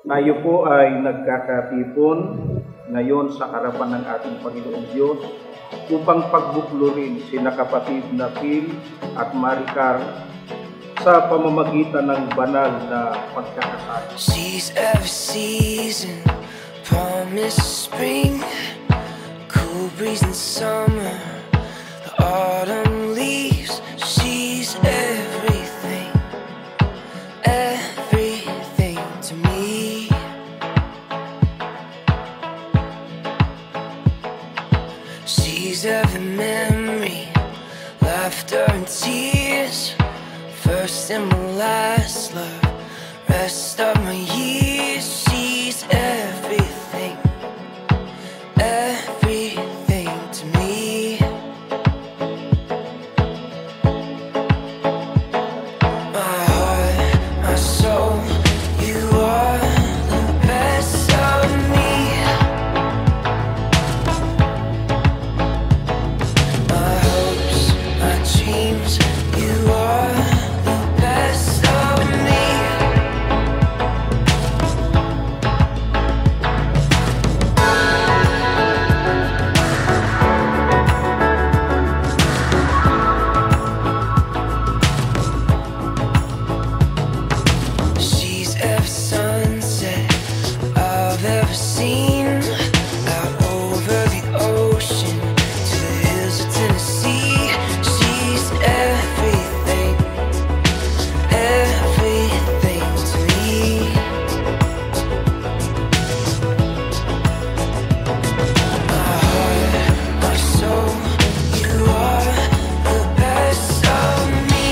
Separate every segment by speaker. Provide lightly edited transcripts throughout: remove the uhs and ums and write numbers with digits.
Speaker 1: Tayo po ay nagkakatipon ngayon sa harapan ng ating Panginoong Diyos upang pagbuklurin sina kapatid na Phil at Maricar sa pamamagitan ng banal na pagkakasal.
Speaker 2: She's every season, promise spring, cool breeze in summer, the autumn leaves. She's everything, everything to me. She's every memory, laughter and tears, first and my last love, rest of my years. She's everything, everything to me. My heart, my soul, you are the best of me. My hopes, my dreams, you are the best of me. She's every sunset I've ever seen, out over the ocean to the hills of Tennessee. She's everything, everything to me. My heart, my soul, you are the best of me.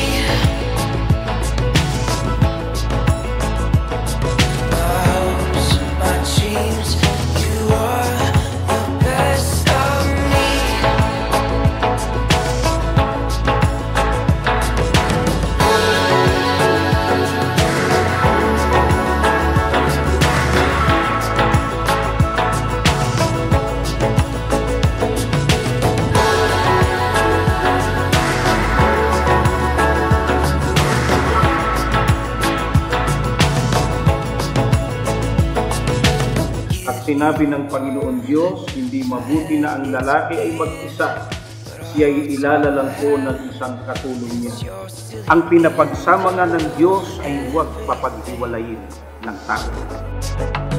Speaker 2: My hopes, my dreams, you are the best of me.
Speaker 1: At sinabi ng Panginoon Diyos, hindi mabuti na ang lalaki ay mag-isa, siya'y ilalalang po ng isang katulong niya. Ang pinapagsama nga ng Diyos ay huwag papaghiwalayin ng tao.